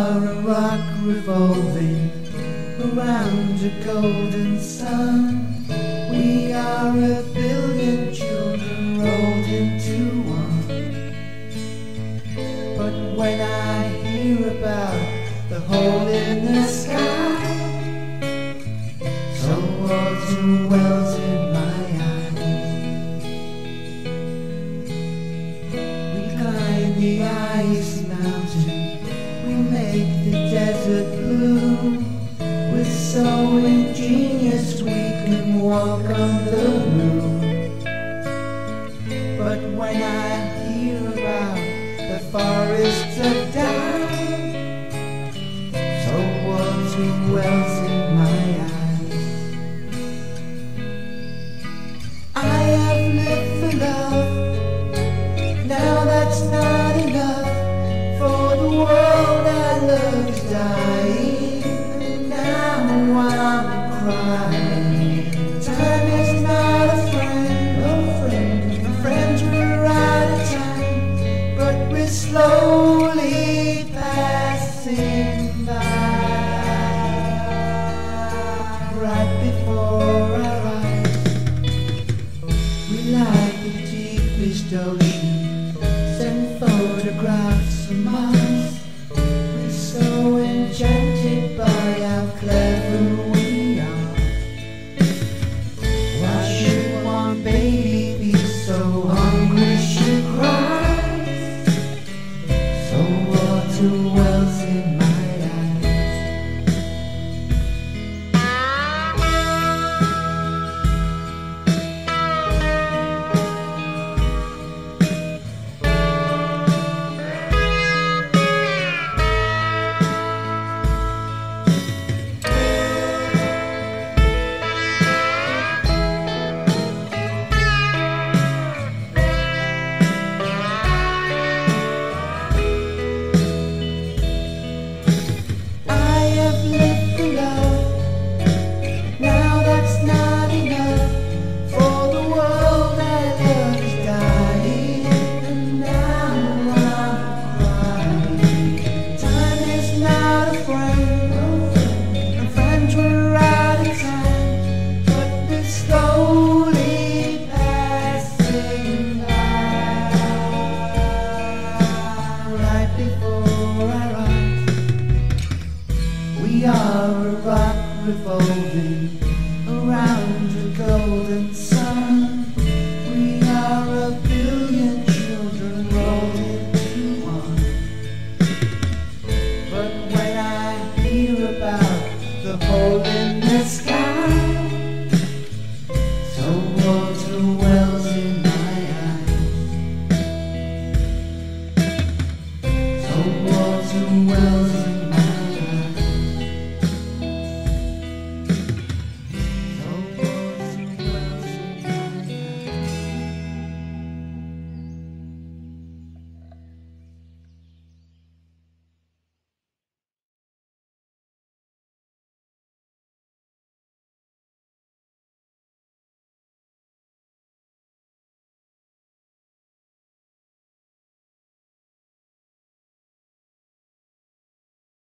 are a rock revolving around a golden sun. We are a billion children rolled into one. But when I hear about the hole in the sky, saltwater wells in my eyes. We climb the ice mountain, we make the desert blue. We're so ingenious we can walk on the moon. But when I hear about the forests of down, saltwater wells in my eyes. I have lived for love, now that's not enough. For the world I love is dying, and now I'm crying. Time is not a friend, oh friend. My friends were out of time, but we're slowly passing by. Right before our eyes, we like the deepest ocean, send photographs from Mars. We're so enchanted by how clever we are. Why should one baby be so hungry she cries? Saltwater wells in my eyes. We are a rock revolving